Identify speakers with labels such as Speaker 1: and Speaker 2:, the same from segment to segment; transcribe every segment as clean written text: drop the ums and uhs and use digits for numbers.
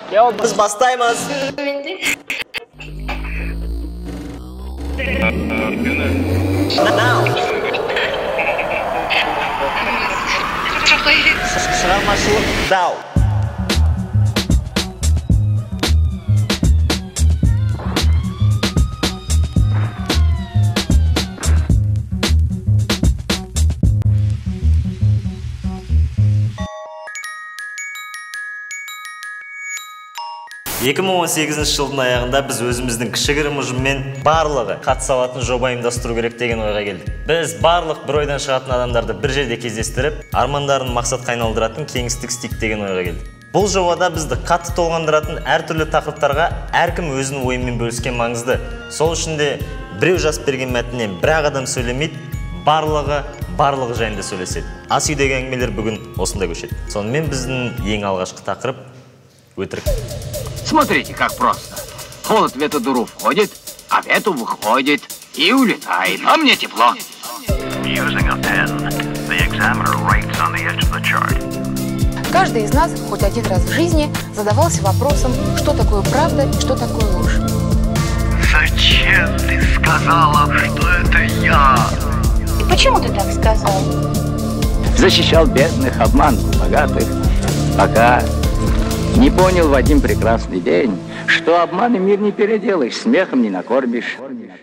Speaker 1: Biz бастаймыз. Шығармашылық дау. Екі мың 18 жылдың аяғында біз өзіміздің кішігірім ұжыммен барлығы қатыса алатын жоба ұйымдастыру керек деген ойға келдік. Біз барлық бір ойдан шығатын адамдарды бір жерде кездестіріп, армандарын мақсатқа айналдыратын кеңістік стик деген ойға келдік. Бұл жобада бізді қатты толғандыратын әртүрлі тақырыптарға әркім өзінің ойымен бөліскен маңызды. Сол үшін де біреу жазып берген мәтіннен бір-ақ адам сөйлемейді, барлығы жайында сөйлеседі. Ас үйдегі әңгімелер бүгін осында көшеді. Сонымен біздің ең алғашқы тақырып өтірік.
Speaker 2: Смотрите, как просто. Холод в эту дыру входит, а в эту выходит и улетает. А мне тепло.
Speaker 3: Каждый из нас хоть один раз в жизни задавался вопросом, что такое правда и что такое ложь.
Speaker 4: Зачем ты сказала, что это я?
Speaker 3: И почему ты так сказал?
Speaker 2: Защищал бедных, обманул богатых, пока не понял в один прекрасный день, что обманом мир не переделаешь, смехом не накормишь.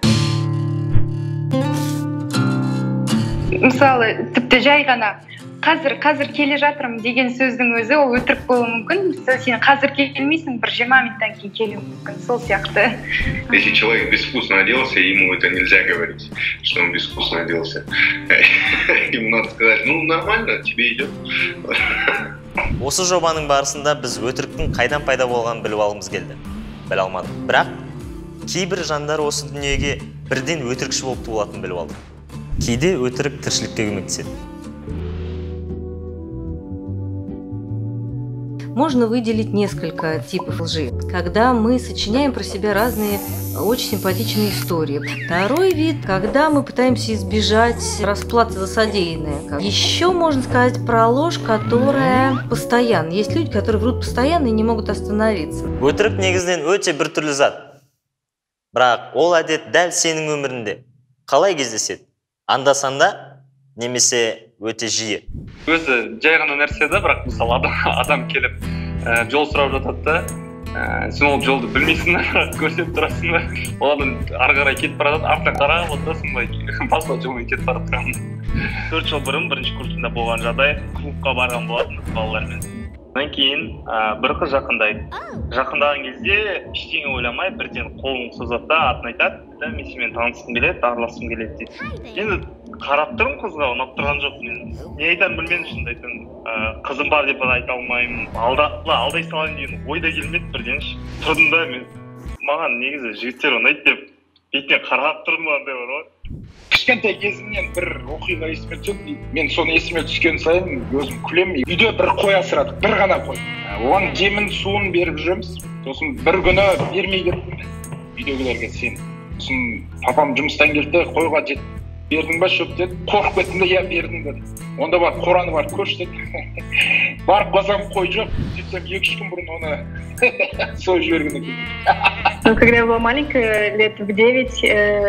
Speaker 5: Мысалы, тіпті жай ғана қазір келе жатырмын деген сөздің өзі ол өтірік болуы мүмкін. Мысалы, сен қазір келмейсің, бір 20 минуттан кейін келуі мүмкін. Сол сияқты.
Speaker 6: Если человек безвкусно оделся, ему это нельзя говорить, что он безвкусно оделся. Ему надо сказать, ну нормально, тебе идет.
Speaker 1: Осы жобаның барысында біз өтіріктің қайдан пайда болғанын біліп алғымыз келді. Біле алмадық. Бірақ кейбір жандар осы дүниеге бірден өтірікші болып туылатынын біліп алды. Кейде өтірік тіршілікке көмектеседі.
Speaker 7: Можно выделить несколько типов лжи. Когда мы сочиняем про себя разные очень симпатичные истории. Второй вид, когда мы пытаемся избежать расплаты за содеянное. Еще можно сказать про ложь, которая постоянна. Есть люди, которые врут постоянно и не могут остановиться.
Speaker 1: Өтірік негізінен өте бір түрлі зат. Бірақ ол әдет дәл сенің өмірінде қалай кездеседі? Анда-санда немесе өте жиі.
Speaker 8: Өзі жай ғана нәрсе да, бірақ мысалы адам келіп жол сұрап жатады да, сен ол жолды білмейсің да, көрсетіп тұрасың да, ол адам ары қарай кетіп бара жатады, артына қарап отырасың ба, басқа жолмен кетіп бара тұрамын. 4 жыл бұрын бірінші курсында болған жағдай, клубқа барған болатынбыз балалармен. Одан кейін бір қыз жақындайды. Жақындаған кезде ештеңе ойламай бірден қолын созады да, атын айтады, мен сенімен танысқым келеді, араласқым келеді дейді. Енді қарап тұрмын қызға, ұнап тұрған жоқ. Мен не айтарын білмедім, шынымды айтсам, қызым бар деп айта алмаймын. Алдай салайын деген ойда келмеді бірден. Тұрдым да, маған негізі жігіттер ұнайды деп бетіне қарап тұрдым андай бар ғой.
Speaker 9: Кішкентай кезімнен бір оқиға есіме түседі. Мен соны есіме түскен сайын өзім күлемін. Үйде бір қой асырадық, бір ғана қой. Оған жемін, суын беріп жүреміз. Сосын бір күні бермей кеттім. Үйдегілерге сен. Сосын папам жұмыстан келді, қойға жетті. Бердің ба шөп деді, қорқып кеттім де, иә бердім деді. Онда бар, қораны бар, көрші деді. Барып қасам қой жоқ, сөйтсем 2-3 күн бұрын оны сойып жіберген екен.
Speaker 5: Когда я была маленькая, лет в 9,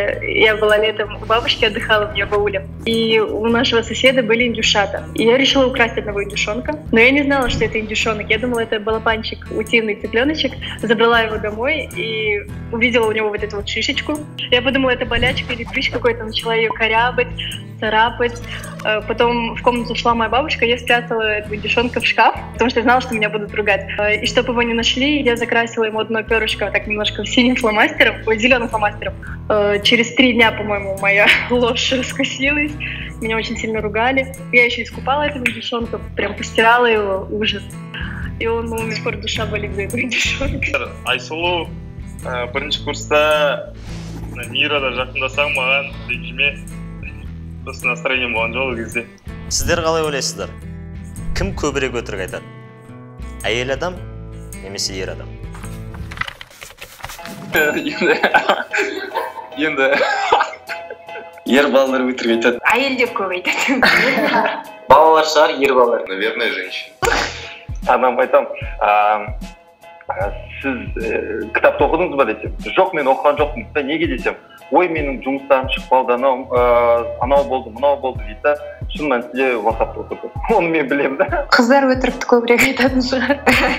Speaker 5: я была летом у бабушки, отдыхала в нее в ауле. И у нашего соседа были индюшата. И я решила украсть одного индюшонка. Но я не знала, что это индюшонок. Я думала, это балапанчик, утиный цыпленочек. Забрала его домой и увидела у него вот эту вот шишечку. Я подумала, это болячка или прыщ какой-то. Начала ее корябать, царапать. Потом в комнату шла моя бабушка, я спрятала этого индюшонка в шкаф, потому что я знала, что меня будут ругать. И чтобы его не нашли, я закрасила ему одно перышко так немножко синим фломастером, зеленым фломастером. Через 3 дня, по-моему, моя ложь раскусилась. Меня очень сильно ругали. Я еще искупала этого индюшонка, прям постирала его, ужас. И он, до сих пор душа болит за этого индюшонка.
Speaker 8: Айсулу, бірінші курста Мирада жақындасаң маған ренжіме. Сосын настроением болған жоқ ол кезде.
Speaker 1: Сіздер қалай ойлайсыздар? Кім көбірек өтірік айтады? Әйел адам немесе ер адам?
Speaker 8: Енді ер балалар өтірік айтады.
Speaker 5: Әйелдер көп айтады.
Speaker 8: Балалар шығар, ер балалар.
Speaker 6: Наверное, женщина.
Speaker 8: Адам айтам, сіз кітапты оқыдыңыз ба десем, жоқ, мен оқыған жоқпын. Неге десем, ой, менің жұмыстарым шықпалды, анау болды, мынау болды дейді. Шын мәнісінде WhatsApp-та отырды. Оны мен білемін да.
Speaker 5: Қыздар өтірікті көбірек айтатын шығар.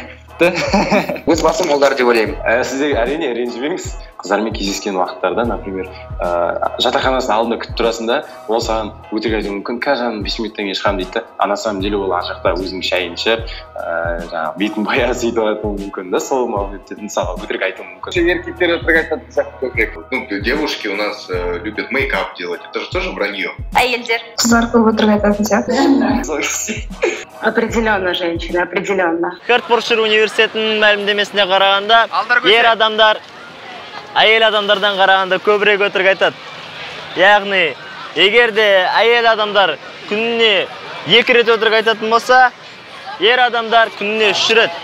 Speaker 10: Өз басым олдар деп ойлаймын. Сіздер әрине ренжімеңіз. Қыздармен кездескен уақыттарда, например, жатақханасының алдында күтіп тұрасың да, ол саған өтірік айтуы мүмкін, кажан 5 минуттан кейін шығамын дейді да. А на самом деле ол ар жақта өзінің шайын ішіп, жаңағы бетін бояп сөйтіп алатуы мүмкін да, сол моментте мысалға өтірік айтуы мүмкін.
Speaker 6: Еркектер өтірік айтатын сияқты көбірек. Ну, девушки у нас любят мейкап делать. Это же тоже вранье.
Speaker 5: Әйелдер. Қыздар көп өтірік айтатын сияқты. Определенно, женщина, определенно.
Speaker 1: Хартфордшир университетінің мәлімдемесіне қарағанда, ер адамдар әйел адамдардан қарағанда көбірек өтірік айтады. Яғни, егер де әйел адамдар күніне 2 рет өтірік айтатын болса, ер адамдар күніне 3 рет.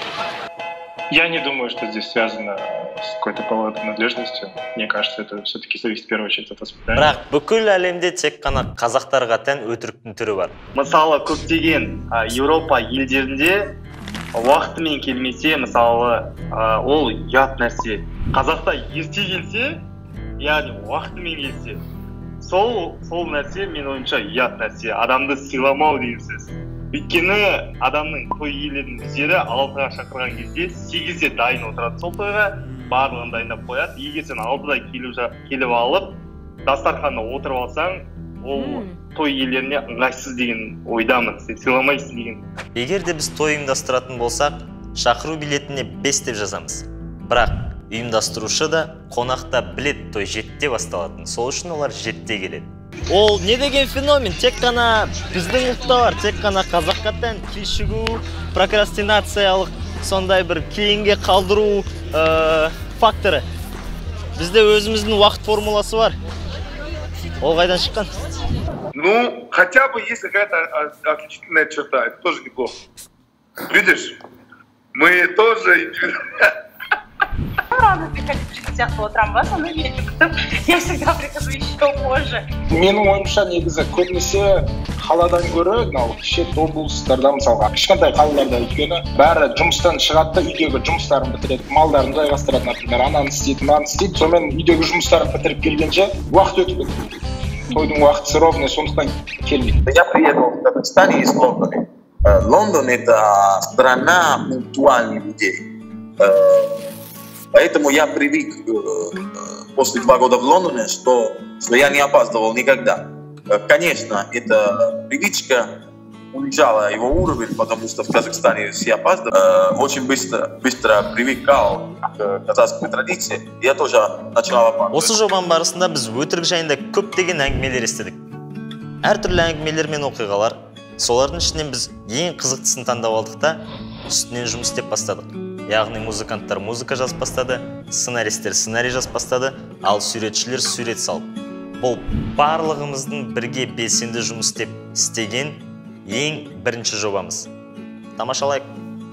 Speaker 9: Я не думаю, что здесь связано с какой-то половой принадлежностью. Мне кажется, это все-таки зависит в первую очередь от воспитания.
Speaker 1: Бірақ бүкіл әлемде тек қана қазақтарға тән өтіріктің түрі бар.
Speaker 8: Мысалы, көптеген Еуропа елдерінде уақытымен келмесе, мысалы, ол ұят нәрсе. Қазақта ерте келсе, яғни уақытымен келсе, сол нәрсе мен ойымша ұят нәрсе. Адамды сыйламау деген сөз. Өйткені адамның той иелерінің өздері 6-ға шақырған кезде 8-де дайын отырады сол тойға, барлығын дайындап қояды. Егер сен 6-да келіп алып, дастарханда отырып алсаң, ол той иелеріне ыңғайсыз деген ойдамын, сен сыйламайсың деген.
Speaker 1: Егер де біз той ұйымдастыратын болсақ, шақыру билетіне 5 деп жазамыз. Бірақ ұйымдастырушы да қонақта білет той 7-те басталатын. Сол үшін олар 7-те келеді. Ол не деген феномен? Тек қана біздің ұлтта бар, тек қана қазаққа тән кешігу, прокрастинациялық, сондай бір кейінге қалдыру факторы. Бізде өзіміздің уақыт формуласы бар. Ол қайдан шыққан?
Speaker 6: Ну, хотя бы есть какая-то отличительная черта, это тоже неплохо. Видишь, мы тоже...
Speaker 5: Рано приходить в 60 по утрам, вас он видит, я всегда прихожу еще позже.
Speaker 9: Менің ойымша негізі көбінесе қаладан гөрі, кіші облыстарда мысалға, кішкентай қалаларда өйткені бәрі жұмыстан шығады да үйдегі жұмыстарын бітіреді, малдарын жайғастырады, например, ананы істейді, мынаны істейді, сонымен үйдегі жұмыстарын бітіріп келгенше уақыт өтіп кетеді. Тойдың уақыты ровно, сондықтан келмейді.
Speaker 11: Я приехал в Казахстане из Лондона. Лондон — это страна пунктуальных людей. Поэтому я привык после 2 года в Лондоне, что я не опаздывал никогда. Конечно, эта привычка унижала его уровень, потому что в Казахстане все опаздывали. Очень быстро привыкал к казахской традиции. Я тоже начал опаздывать.
Speaker 1: Осы жобаның барысында біз өтірік жайында көптеген әңгімелер естідік. Әртүрлі әңгімелер мен оқиғалар. Солардың ішінен біз ең қызықтысын таңдап алдық та үстінен жұмыс істеп бастадық. Яғни музыканттар музыка жазып бастады, сценаристер сценарий жазып бастады, ал суретшілер сурет салып. Бұл барлығымыздың бірге белсенді жұмыс істеген ең бірінші жобамыз. Тамашалайық.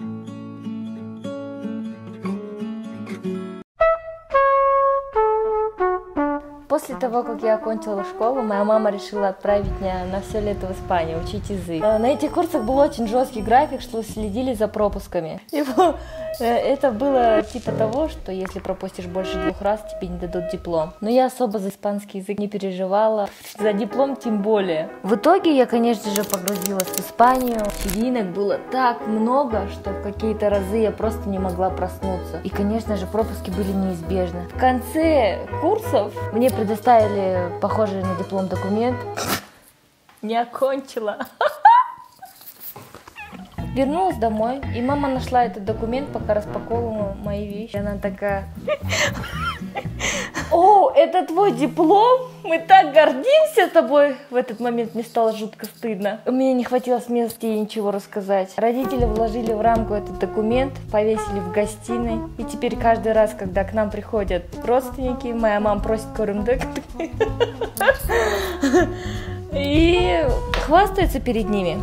Speaker 12: После того, как я окончила школу, моя мама решила отправить меня на все лето в Испанию учить язык. На этих курсах был очень жесткий график, что следили за пропусками. Это было типа того, что если пропустишь больше 2 раз, тебе не дадут диплом. Но я особо за испанский язык не переживала, за диплом тем более. В итоге я, конечно же, погрузилась в Испанию. Вечеринок было так много, что в какие-то разы я просто не могла проснуться. И, конечно же, пропуски были неизбежны. В конце курсов мне предоставили похожий на диплом документ. Не окончила. Вернулась домой, и мама нашла этот документ, пока распаковывала мои вещи. И она такая: «О, это твой диплом? Мы так гордимся тобой!» В этот момент мне стало жутко стыдно. У меня не хватило смелости ей ничего рассказать. Родители вложили в рамку этот документ, повесили в гостиной. И теперь каждый раз, когда к нам приходят родственники, моя мама просит корымдык и хвастается перед ними.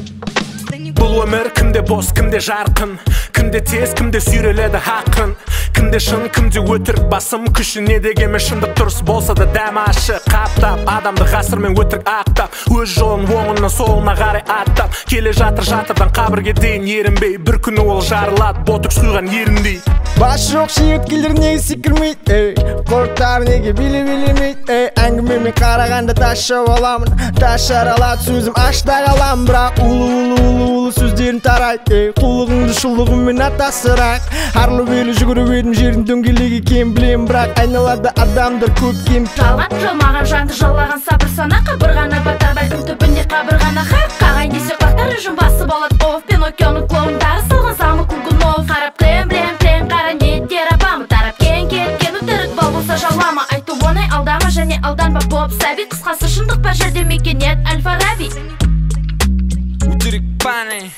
Speaker 13: Бұл өмір кімде бос, кімде жарқын, кімде тез, кімде сүйреледі хақын, кімде шын кімде өтірік, басым күші не дегенмен шындық дұрыс болса да дәмі ашық. Қаптап адамды ғасырмен өтірік ақтап, өз жолын оңынан солына қарай аттап келе жатырдан қабірге дейін ерінбей, бір күні ол жарылады ботокс құйған еріндей.
Speaker 14: Баш жоқ шиеткелер неге секірмейді, қорттар неге билемейді. Әңгімемен қарағанда таша боламын, таша аралады сөзім ашта қалам, бірақ улы сөздерін тарайды. Қулығыңды шұлығымен атасырақ, арлы-белі жүгіріп едім жердің дөңгелегі кем білем, бірақ айналада адамдар көп кем.
Speaker 15: Жалған жалмаған жанды жалаған сабыр сана, қабырғана батар бәлкім түбінде қабырғана хақ. Қағай десе қақтар жүн басы болады оф, Пиноккионың клоундары салған самы Кулгунов. Қарап плен, қара не терапамы, тарап кен өтірік бал болса жалама. Айту оңай алдама және алданба боп сәби, қысқасы шындық бар жерде мекенет Әл-Фараби.
Speaker 16: Өтірік баны,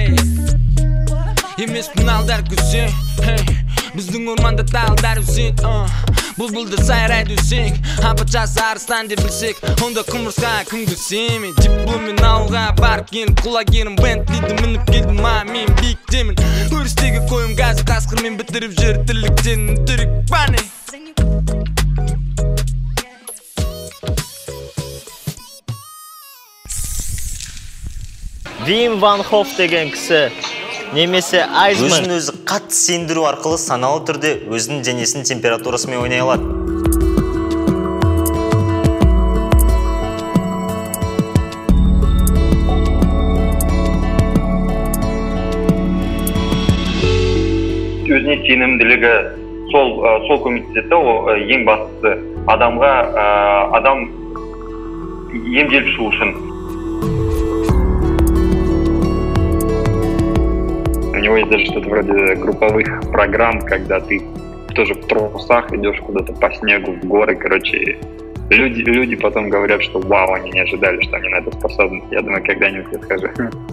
Speaker 16: емес мұналдар күзен, біздің орманда талдар үзен. Бұлбұлды сайрайды өзен, апат жасы арыстан деп білсек, онда құмырсқа кім көрсеме. Дипломмен ауылға барып келіп, құлагерім Бентлиді мініп келдім, мен биіктемін. Өрістегі қойым газы қасқырмен бітіріп жүр тірліктен. Өтірік баны.
Speaker 1: Вим Ван Хоф деген кісі немесе Айзман өзін өзі қатты сендіру арқылы саналы түрде өзінің денесінің температурасымен ойнай алады.
Speaker 8: Өзіне сенімділігі сол көмектеседі, ең бастысы адам емделіп шығу үшін. У него есть даже что-то вроде групповых программ, когда ты тоже в трусах идешь куда-то по снегу, в горы, короче. Люди потом говорят, что вау, они не ожидали, что они на это способны. Я думаю, когда-нибудь я скажу.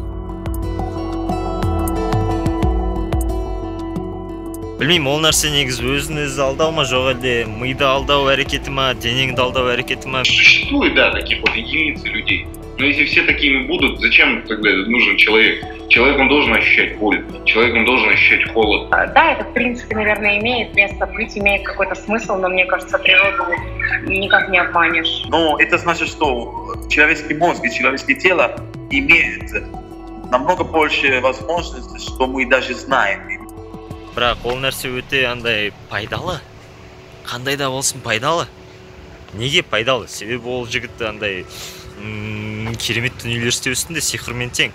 Speaker 1: Білмеймін, ол нәрсе негізі өзін-өзі алдау ма, жоқ әлде миды алдау әрекеті ма, денеңді алдау әрекеті ма?
Speaker 6: Существует, да, таких вот единицы людей. Но если все такими будут, зачем тогда нужен человек? Человек, он должен ощущать боль, человек, он должен ощущать холод.
Speaker 17: Да, это, в принципе, наверное, имеет место быть, имеет какой-то смысл, но мне кажется, природу никак не обманешь.
Speaker 11: Но это значит, что человеческий мозг и человеческое тело имеют намного больше возможностей, что мы даже знаем.
Speaker 1: Бірақ ол нәрсе өте андай пайдалы. Қандай да болсын пайдалы. Неге пайдалы? Себебі ол жігітті андай керемет дүниелер істеу үстінде сиқырмен тең.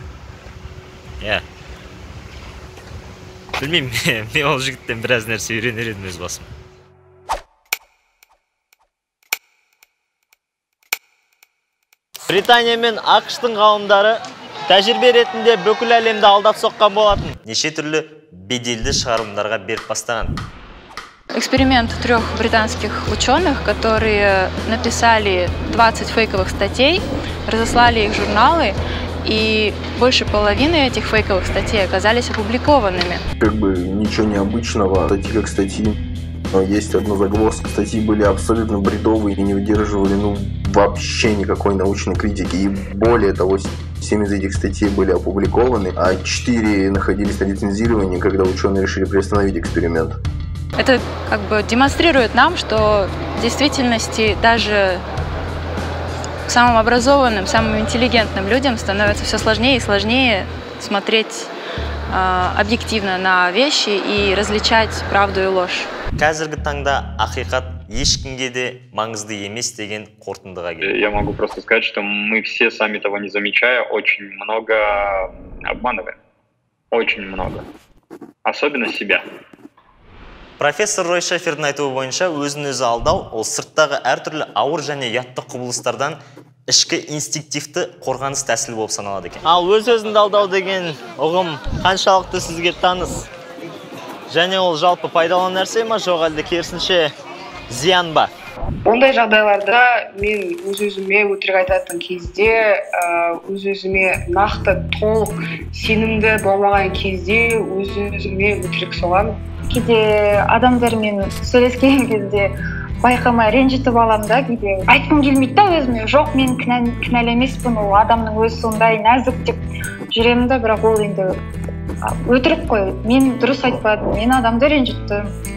Speaker 1: Білмеймін, мен ол жігіттен біраз нәрсе үйренер едім өз басым. Британия мен ақш-тың ғалымдары тәжірибе ретінде бүкіл әлемді алдап соққан болатын. Неше түрлі беделді шығарылымдарға беріп бастаған.
Speaker 18: Эксперимент 3 британских ученых, которые написали 20 фейковых статей, разослали их в журналы, и больше половины этих фейковых статей оказались опубликованными.
Speaker 19: Как бы ничего необычного, статьи как статьи. Но есть одна загвоздка, статьи были абсолютно бредовые и не выдерживали вообще никакой научной критики. И более того, 7 из этих статей были опубликованы, а 4 находились на лицензировании, когда ученые решили приостановить эксперимент.
Speaker 18: Это как бы демонстрирует нам, что в действительности даже самым образованным, самым интеллигентным людям становится все сложнее и сложнее смотреть объективно на вещи и различать правду и ложь.
Speaker 1: Қазіргі таңда ақиқат ешкімге де маңызды емес деген қорытындыға келді.
Speaker 8: Я могу просто сказать, что мы все, сами того не замечая, очень много обманываем. Очень много. Особенно себя.
Speaker 1: Профессор Рой Шефердің айтуы бойынша өзін-өзі алдау ол сырттағы әртүрлі ауыр және ұятты құбылыстардан ішкі инстинктивті қорғаныс тәсілі болып саналады екен. Ал өз-өзіңді алдау деген ұғым қаншалықты сізге таныс? Және ол жалпы пайдалы нәрсе ма, жоқ әлде керісінше зиян ба?
Speaker 20: Ондай жағдайларда мен өз-өзіме өтірік айтатын кезде, өз-өзіме нақты толық сенімді болмаған кезде өз-өзіме өтірік соғамын.
Speaker 21: Кейде адамдармен сөйлескен кезде байқамай ренжітіп аламын да, кейде айтқым келмейді да өзіме. Жоқ, мен кінәлі емеспін, ол адамның өзі сондай нәзік деп жүремін да, бірақ ол енді өтірік қой. Мен дұрыс айтпадым, мен адамды ренжіттім.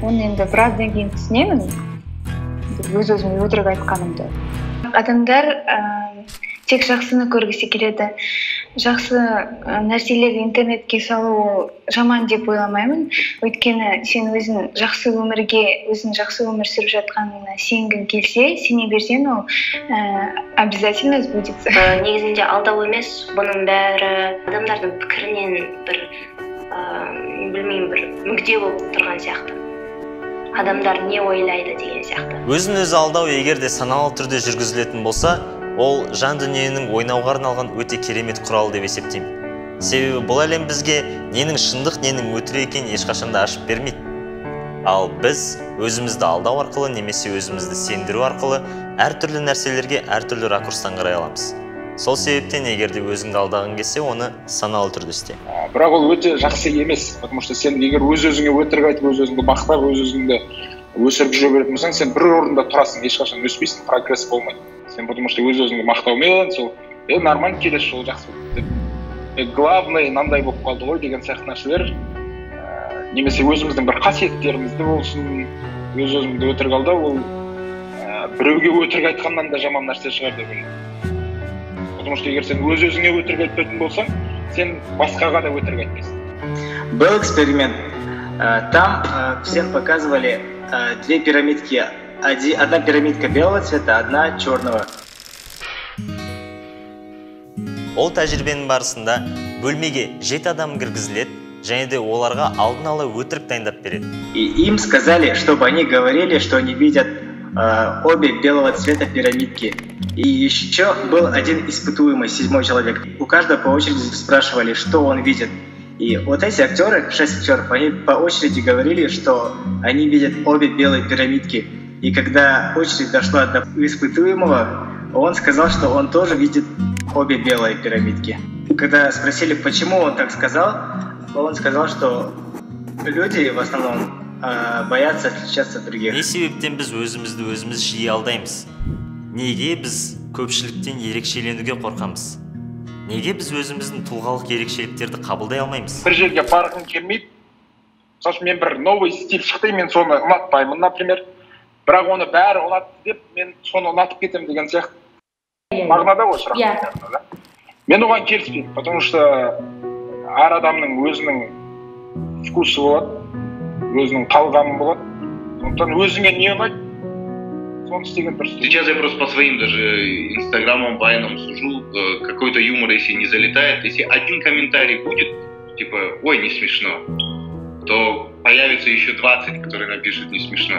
Speaker 21: оны енді біраздан кейін түсінемін өз өзіме өтірік айтқанымды. Адамдар тек жақсыны көргісі келеді. Жақсы нәрселерді интернетке салу ол жаман деп ойламаймын. Өйткені сен өзің жақсы өмір сүріп жатқанына сенгің келсе, сене берсең ол обязательно сбудется.
Speaker 4: Негізінде алдау емес, бұның бәрі адамдардың пікірінен бір мүгде болып тұрған сияқты. Адамдар не ойлайды деген сияқты.
Speaker 1: Өзін-өзі алдау егер де саналы түрде жүргізілетін болса, ол жан дүниенің ойнауға арналған өте керемет құрал деп есептеймін. Себебі бұл әлем бізге ненің шындық, ненің өтірік екенін ешқашан да ашып бермейді. Ал біз өзімізді алдау арқылы немесе өзімізді сендіру арқылы әртүрлі нәрселерге әртүрлі ракурстан қарай аламыз. Сол себептен егер де өзіңді алдағың келсе, оны саналы түрде істе.
Speaker 9: Бірақ ол өте жақсы емес, потому что сен егер өз-өзіңе өтірік айтып, өз-өзіңді мақтап, өз-өзіңді өсіріп жүре беретін болсаң, сен бір орында тұрасың, ешқашан өспейсің, прогресс болмайды. Сен потому что өз-өзіңді мақтаумен, сол нормально келесі жолы жақсы болды. Главное, мынандай болып қалды ғой деген сияқты нәрселер, немесе өзіміздің бір қасиеттерімізді болсын, өз-өзімді өтірік алдау, ол біреуге өтірік айтқаннан да жаман нәрсе шығар деп ойлаймын. Потому что егер сен өз-өзіңе өтірік айтпайтын болсаң, сен басқаға да өтірік айтпайсың.
Speaker 22: Был эксперимент. Там всем показывали две пирамидки. Одна пирамидка белого цвета, одна черного.
Speaker 1: Ол тәжірибенің барысында бөлмеге 7 адам кіргізіледі, және де оларға алдын ала өтірік дайындап береді.
Speaker 22: И им сказали, чтобы они говорили, что они видят обе белого цвета пирамидки. И еще был один испытуемый, 7-й человек. У каждого по очереди спрашивали, что он видит. И вот эти актеры, 6 актеров, они по очереди говорили, что они видят обе белые пирамидки. И когда очередь дошла до испытуемого, он сказал, что он тоже видит обе белые пирамидки. Когда спросили, почему он так сказал, он сказал, что люди в основном боятся отличаться от других.
Speaker 1: Не себептен біз өзіміз жиі алдаймыз? Неге біз көпшіліктен ерекшеленуге қорқамыз? Неге біз өзіміздің тұлғалық ерекшеліктерді қабылдай алмаймыз?
Speaker 9: Бір жерге барғым келмейді. Мысалы үшін мен бір новый стиль шықты, мен соны ұнатпаймын, например. Бірақ оны бәрі ұнатты деп, мен соны ұнатып кетемін деген сияқты. Мағынада ғой сұрақ. Мен оған келіспеймін, потому что әр адамның өзінің вкусы болады, өзінің талғамы болады. Сондықтан өзіңе не ұнайды?
Speaker 6: Сейчас я просто по своим даже инстаграмам, вайнам сужу, какой-то юмор, если не залетает, если один комментарий будет, типа, ой, не смешно, то появится еще 20, которые напишут не смешно.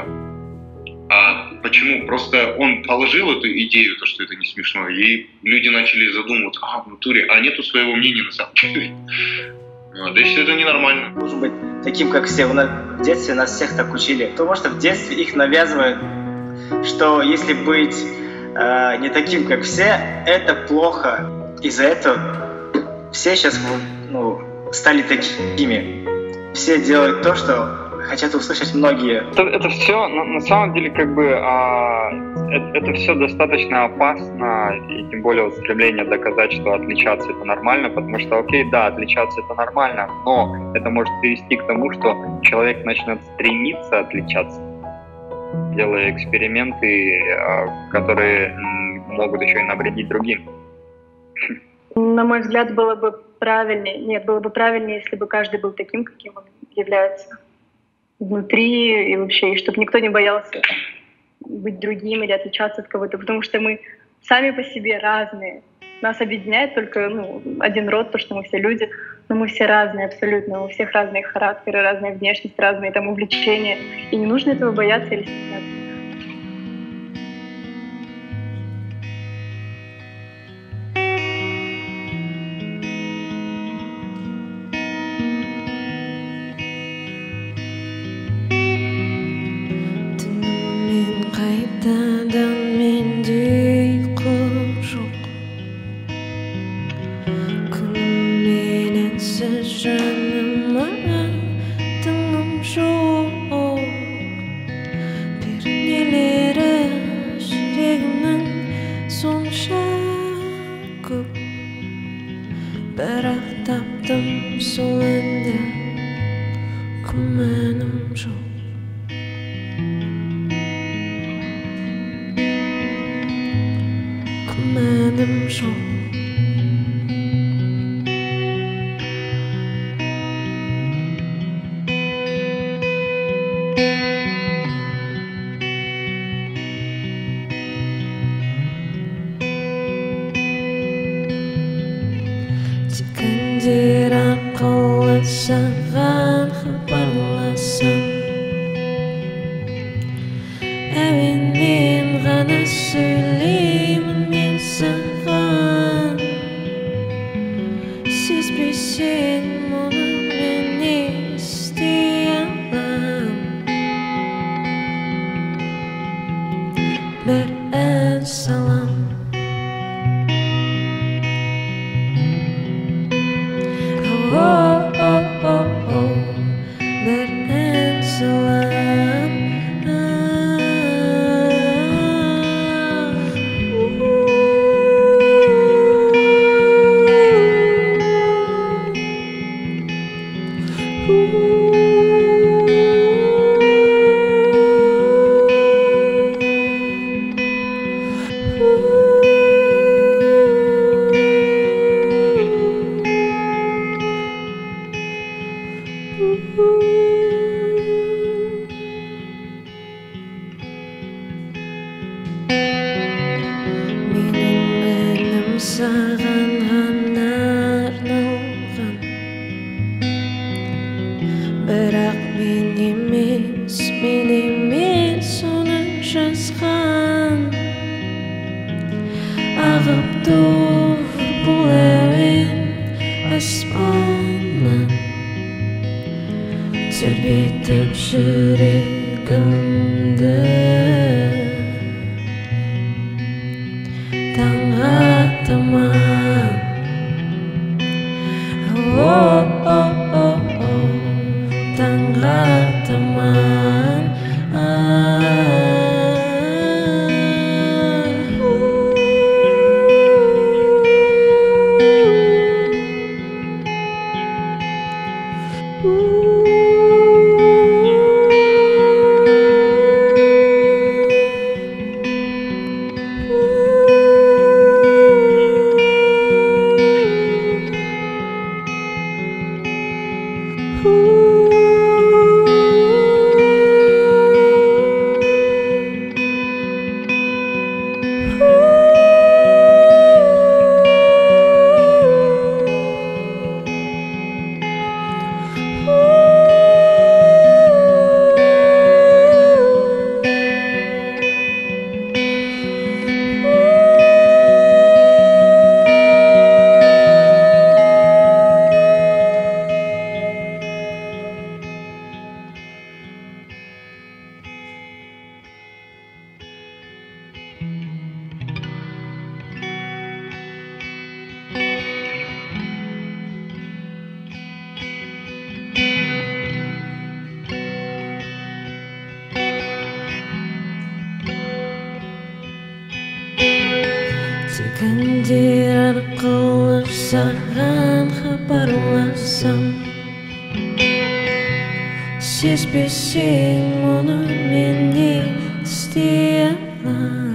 Speaker 6: А почему? Просто он положил эту идею, то, что это не смешно, и люди начали задумываться, в натуре, а нету своего мнения на самом деле. Да если это ненормально.
Speaker 22: Должен быть таким, как все. В детстве нас всех так учили. Потому что в детстве их навязывают, что если быть не таким, как все, это плохо. Из-за этого все сейчас стали такими. Все делают то, что хотят услышать многие.
Speaker 8: Это все, на самом деле, это все достаточно опасно, и тем более стремление доказать, что отличаться это нормально, потому что, окей, да, отличаться это нормально, но это может привести к тому, что человек начнет стремиться отличаться, делая эксперименты, которые могут еще и навредить другим.
Speaker 5: На мой взгляд, было бы правильнее, если бы каждый был таким, каким он является внутри и вообще, и чтобы никто не боялся быть другим или отличаться от кого-то, потому что мы сами по себе разные. Нас объединяет только один род, то, что мы все люди, но мы все разные абсолютно, у всех разные характеры, разная внешность, разные там увлечения, и не нужно этого бояться или стесняться.
Speaker 23: Таптым сол әнді күмәнім жоқ.
Speaker 2: мәнім жоқ. Күндер арқылы саған хабарласам, әуенмен ғана сөйлеймін мен саған. Сезбесең мұны мен не істей алам? Бір ән салам. Bir en salam. Саған ғана арналған, бірақ мен емес оны жазған. Ағып тұр бұл әуен аспаннан, тербетіп жүрегімді. Таңға таман, таңға таман. Күндер арқылы саған хабарласам, сезбесең мұны мен не істей алам?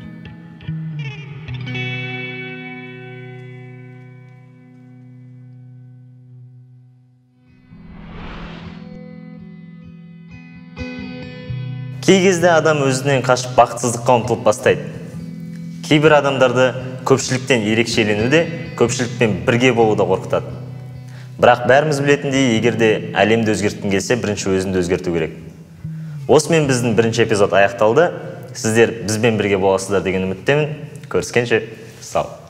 Speaker 1: Кей кезде адам өзінен қашып бақытсыздыққа ұмтылып бастайды. Кейбір адамдарды көпшіліктен ерекшеленуде, көпшілікпен бірге болуда қорқытады. Бірақ бәріміз білетіндей, егерде әлемді өзгерткің келсе, бірінші өзіңді өзгерту керек. Осымен біздің бірінші эпизод аяқталды. Сіздер бізбен бірге боласыздар деген үміттемін. Көріскенше, сау.